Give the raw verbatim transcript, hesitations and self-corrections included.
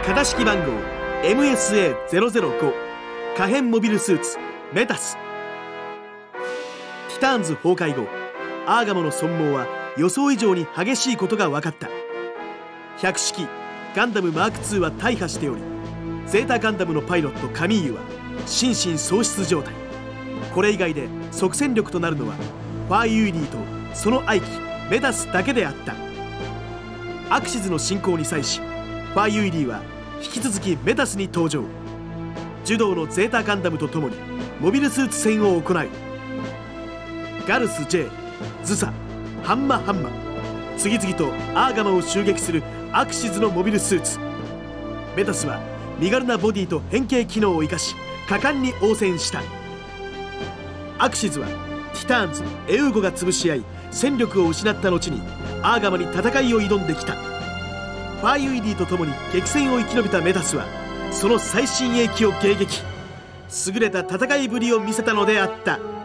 型式番号 エムエスエーゼロゼロご 可変モビルスーツメタス。ティターンズ崩壊後、アーガモの損耗は予想以上に激しいことが分かった。百式ガンダムマークツーは大破しており、ゼータガンダムのパイロットカミーユは心神喪失状態。これ以外で即戦力となるのはファーユイリーとその愛機メタスだけであった。アクシズの進行に際し、ファーユイリーは引き続きメタスに登場。ジュドーのゼータガンダムとともにモビルスーツ戦を行う。ガルス ジェイ、ズサ、ハンマハンマ、次々とアーガマを襲撃するアクシズのモビルスーツ。メタスは身軽なボディと変形機能を生かし果敢に応戦した。アクシズはティターンズ、エウーゴが潰し合い戦力を失った後にアーガマに戦いを挑んできた。ファーユイディとともに激戦を生き延びたメタスはその最新鋭機を迎撃。優れた戦いぶりを見せたのであった。